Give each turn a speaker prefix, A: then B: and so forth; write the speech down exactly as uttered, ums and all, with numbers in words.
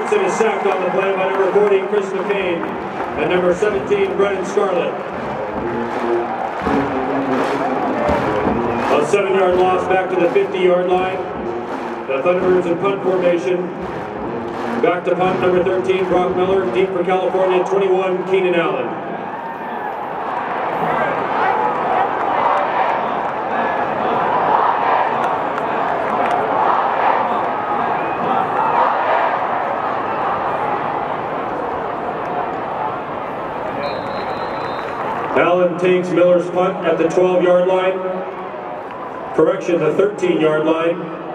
A: Sorensen is sacked on the play by number forty, Chris McCain, and number seventeen, Brennan, Scarlett. A seven-yard loss back to the fifty-yard line. The Thunderbirds in punt formation. Back to punt number thirteen, Brock Miller. Deep for California, twenty-one, Keenan Allen. Allen takes Miller's punt at the twelve-yard line. Correction, the thirteen-yard line.